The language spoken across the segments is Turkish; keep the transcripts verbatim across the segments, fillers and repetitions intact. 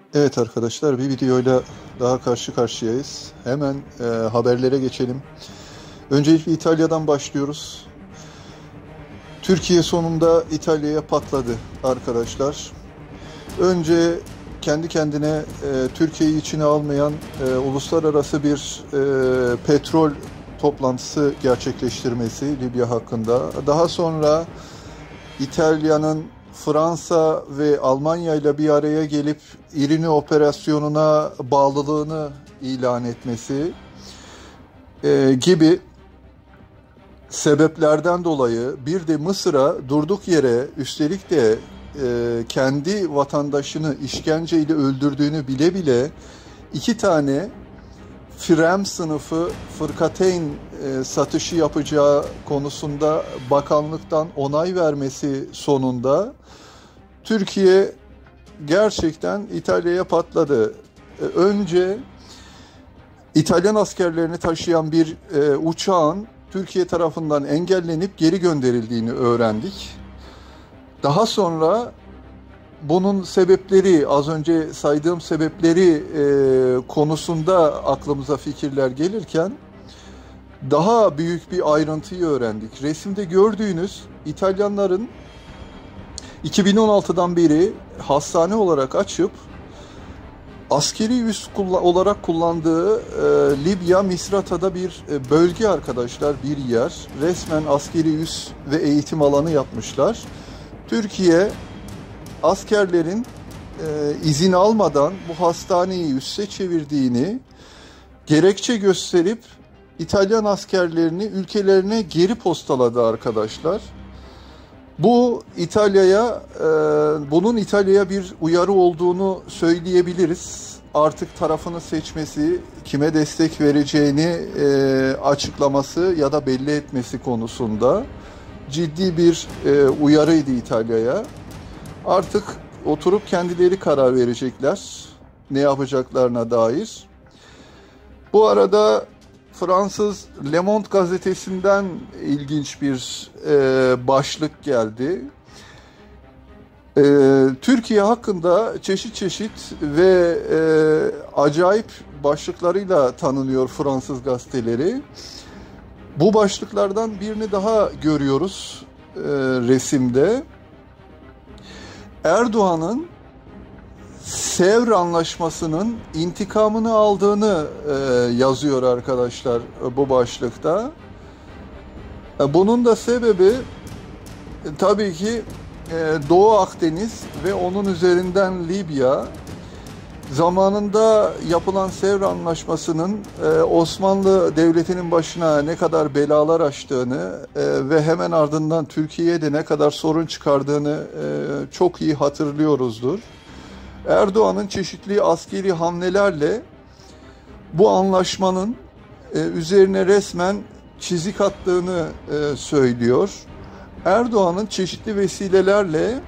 Evet arkadaşlar, bir videoyla daha karşı karşıyayız. Hemen e, haberlere geçelim. Öncelikle İtalya'dan başlıyoruz. Türkiye sonunda İtalya'ya patladı arkadaşlar. Önce kendi kendine e, Türkiye'yi içine almayan e, uluslararası bir e, petrol toplantısı gerçekleştirmesi Libya hakkında. Daha sonra İtalya'nın Fransa ve Almanya ile bir araya gelip İrini operasyonuna bağlılığını ilan etmesi e, gibi sebeplerden dolayı bir de Mısır'a durduk yere, üstelik de e, kendi vatandaşını işkenceyle öldürdüğünü bile bile iki tane Firem sınıfı fırkateyn e, satışı yapacağı konusunda bakanlıktan onay vermesi sonunda Türkiye gerçekten İtalya'ya patladı. E, önce İtalyan askerlerini taşıyan bir e, uçağın Türkiye tarafından engellenip geri gönderildiğini öğrendik. Daha sonra bunun sebepleri, az önce saydığım sebepleri e, konusunda aklımıza fikirler gelirken daha büyük bir ayrıntıyı öğrendik. Resimde gördüğünüz İtalyanların iki bin on altıdan beri hastane olarak açıp askeri üs olarak kullandığı e, Libya Misrata'da bir e, bölge arkadaşlar, bir yer. Resmen askeri üs ve eğitim alanı yapmışlar. Türkiye askerlerin e, izin almadan bu hastaneyi üsse çevirdiğini gerekçe gösterip İtalyan askerlerini ülkelerine geri postaladı arkadaşlar. Bu İtalya'ya, e, bunun İtalya'ya bir uyarı olduğunu söyleyebiliriz. Artık tarafını seçmesi, kime destek vereceğini e, açıklaması ya da belli etmesi konusunda ciddi bir e, uyarıydı İtalya'ya. Artık oturup kendileri karar verecekler ne yapacaklarına dair. Bu arada Fransız Le Monde gazetesinden ilginç bir e, başlık geldi. E, Türkiye hakkında çeşit çeşit ve e, acayip başlıklarıyla tanınıyor Fransız gazeteleri. Bu başlıklardan birini daha görüyoruz e, resimde. Erdoğan'ın Sevr Anlaşması'nın intikamını aldığını e, yazıyor arkadaşlar bu başlıkta. E, bunun da sebebi e, tabii ki e, Doğu Akdeniz ve onun üzerinden Libya. Zamanında yapılan Sevr Anlaşması'nın e, Osmanlı Devleti'nin başına ne kadar belalar açtığını e, ve hemen ardından Türkiye'ye de ne kadar sorun çıkardığını e, çok iyi hatırlıyoruzdur. Erdoğan'ın çeşitli askeri hamlelerle bu anlaşmanın e, üzerine resmen çizik attığını e, söylüyor. Erdoğan'ın çeşitli vesilelerle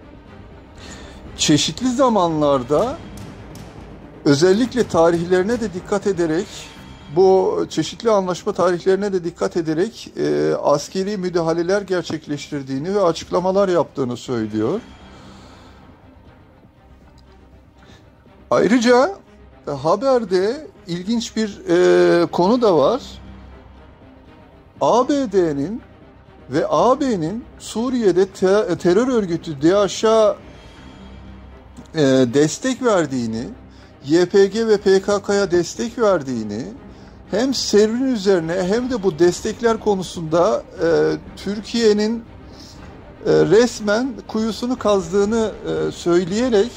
çeşitli zamanlarda özellikle tarihlerine de dikkat ederek, bu çeşitli anlaşma tarihlerine de dikkat ederek e, askeri müdahaleler gerçekleştirdiğini ve açıklamalar yaptığını söylüyor. Ayrıca e, haberde ilginç bir e, konu da var. A B D'nin ve A B'nin Suriye'de te- terör örgütü DAEŞ'a e, destek verdiğini, Y P G ve P K K'ya destek verdiğini, hem Sevr'in üzerine hem de bu destekler konusunda e, Türkiye'nin e, resmen kuyusunu kazdığını e, söyleyerek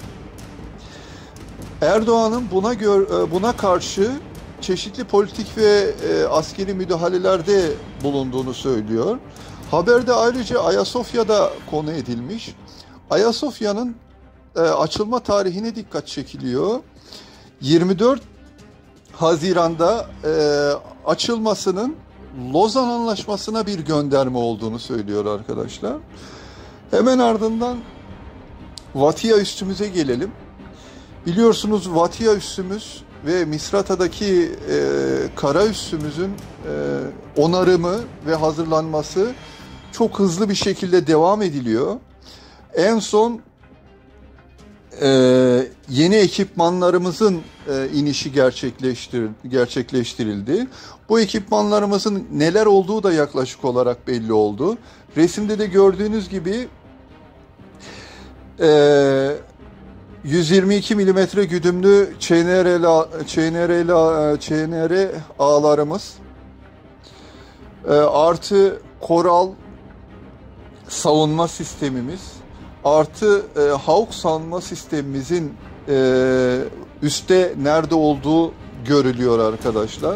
Erdoğan'ın buna gör, buna karşı çeşitli politik ve e, askeri müdahalelerde bulunduğunu söylüyor. Haberde ayrıca Ayasofya'da konu edilmiş. Ayasofya'nın e, açılma tarihine dikkat çekiliyor. yirmi dört Haziran'da e, açılmasının Lozan Anlaşması'na bir gönderme olduğunu söylüyor arkadaşlar. Hemen ardından Vatiya üssümüze gelelim. Biliyorsunuz Vatiya üssümüz ve Misrata'daki e, kara üssümüzün e, onarımı ve hazırlanması çok hızlı bir şekilde devam ediliyor. En son e, yeni ekipmanlarımızın e, inişi gerçekleştir, gerçekleştirildi. Bu ekipmanlarımızın neler olduğu da yaklaşık olarak belli oldu. Resimde de gördüğünüz gibi e, yüz yirmi iki milimetre güdümlü Ç N R, Ç N R, Ç N R ağlarımız, e, artı Coral savunma sistemimiz, artı e, Hawk savunma sistemimizin e, üstte nerede olduğu görülüyor arkadaşlar.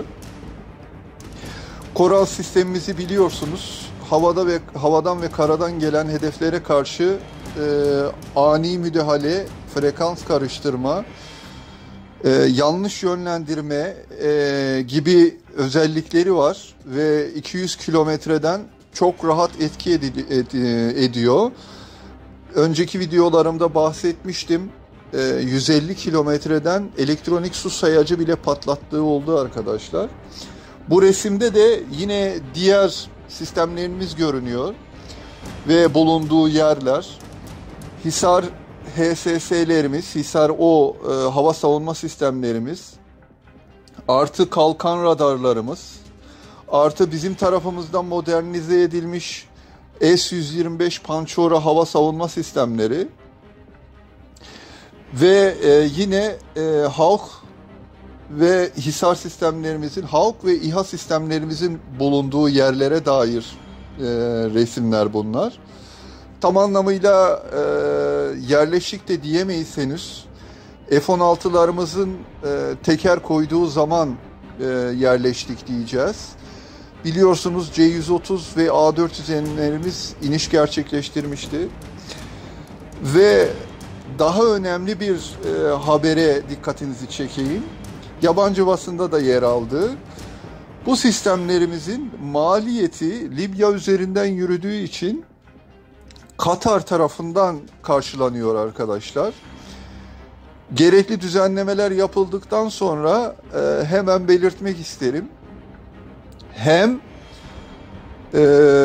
Coral sistemimizi biliyorsunuz. Havada ve havadan ve karadan gelen hedeflere karşı e, ani müdahale, frekans karıştırma, e, yanlış yönlendirme e, gibi özellikleri var ve iki yüz kilometreden çok rahat etki ed- ed- ediyor. Önceki videolarımda bahsetmiştim. E, yüz elli kilometreden elektronik su sayacı bile patlattığı oldu arkadaşlar. Bu resimde de yine diğer sistemlerimiz görünüyor ve bulunduğu yerler. Hisar H S S'lerimiz, Hisar O e, hava savunma sistemlerimiz, artı kalkan radarlarımız, artı bizim tarafımızdan modernize edilmiş S yüz yirmi beş Pançora hava savunma sistemleri ve e, yine e, Hawk ve Hisar sistemlerimizin, Hawk ve İHA sistemlerimizin bulunduğu yerlere dair e, resimler bunlar. Tam anlamıyla e, yerleşik de diyemeyiz henüz. F on altılarımızın e, teker koyduğu zaman e, yerleştik diyeceğiz. Biliyorsunuz C yüz otuz ve A dört yüzlerimiz iniş gerçekleştirmişti. Ve daha önemli bir e, habere dikkatinizi çekeyim. Yabancı basında da yer aldı. Bu sistemlerimizin maliyeti Libya üzerinden yürüdüğü için Katar tarafından karşılanıyor arkadaşlar. Gerekli düzenlemeler yapıldıktan sonra e, hemen belirtmek isterim. Hem e,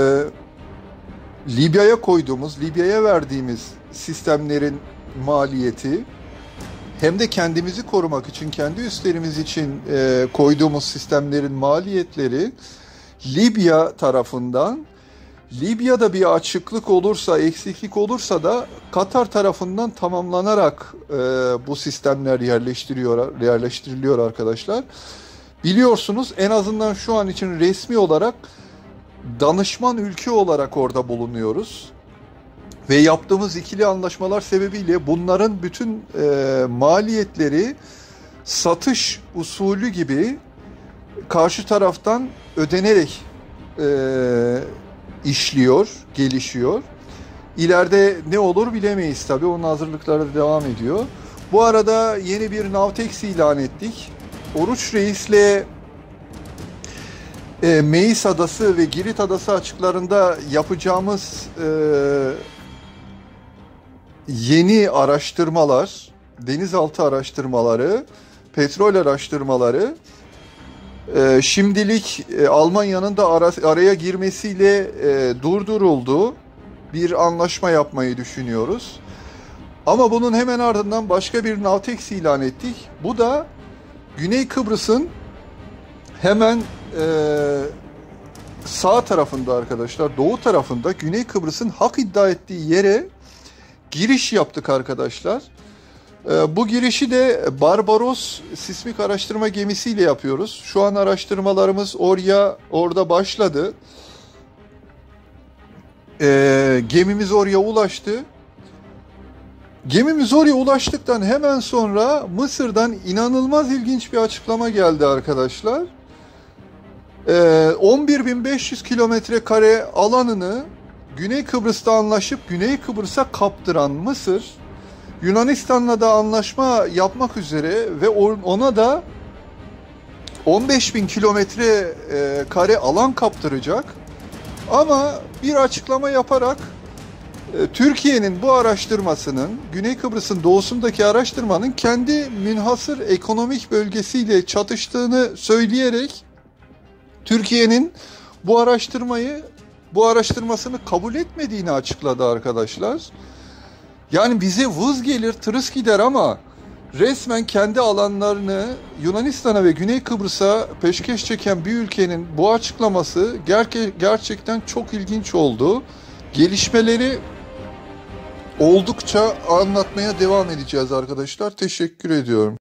Libya'ya koyduğumuz, Libya'ya verdiğimiz sistemlerin maliyeti, hem de kendimizi korumak için, kendi üslerimiz için e, koyduğumuz sistemlerin maliyetleri Libya tarafından, Libya'da bir açıklık olursa, eksiklik olursa da Katar tarafından tamamlanarak e, bu sistemler yerleştiriyor, yerleştiriliyor arkadaşlar. Biliyorsunuz en azından şu an için resmi olarak danışman ülke olarak orada bulunuyoruz. Ve yaptığımız ikili anlaşmalar sebebiyle bunların bütün e, maliyetleri satış usulü gibi karşı taraftan ödenerek e, işliyor, gelişiyor. İleride ne olur bilemeyiz tabii. Onun hazırlıkları da devam ediyor. Bu arada yeni bir Navtex ilan ettik. Oruç Reis'le e, Meis Adası ve Girit Adası açıklarında yapacağımız e, yeni araştırmalar, denizaltı araştırmaları, petrol araştırmaları e, şimdilik e, Almanya'nın da ara, araya girmesiyle e, durduruldu. Bir anlaşma yapmayı düşünüyoruz. Ama bunun hemen ardından başka bir Navtex ilan ettik. Bu da Güney Kıbrıs'ın hemen e, sağ tarafında arkadaşlar, doğu tarafında Güney Kıbrıs'ın hak iddia ettiği yere giriş yaptık arkadaşlar. E, bu girişi de Barbaros sismik araştırma gemisiyle yapıyoruz. Şu an araştırmalarımız oraya orada başladı. E, gemimiz oraya ulaştı. Gemimiz oraya ulaştıktan hemen sonra Mısır'dan inanılmaz ilginç bir açıklama geldi arkadaşlar. Ee, on bir bin beş yüz kilometre kare alanını Güney Kıbrıs'ta anlaşıp Güney Kıbrıs'a kaptıran Mısır, Yunanistan'la da anlaşma yapmak üzere ve ona da on beş bin kilometre kare alan kaptıracak. Ama bir açıklama yaparak Türkiye'nin bu araştırmasının, Güney Kıbrıs'ın doğusundaki araştırmanın kendi münhasır ekonomik bölgesiyle çatıştığını söyleyerek Türkiye'nin bu araştırmayı, bu araştırmasını kabul etmediğini açıkladı arkadaşlar. Yani bize vız gelir, tırıs gider ama Resmen kendi alanlarını Yunanistan'a ve Güney Kıbrıs'a peşkeş çeken bir ülkenin bu açıklaması ger- gerçekten çok ilginç oldu. Gelişmeleri oldukça anlatmaya devam edeceğiz arkadaşlar. Teşekkür ediyorum.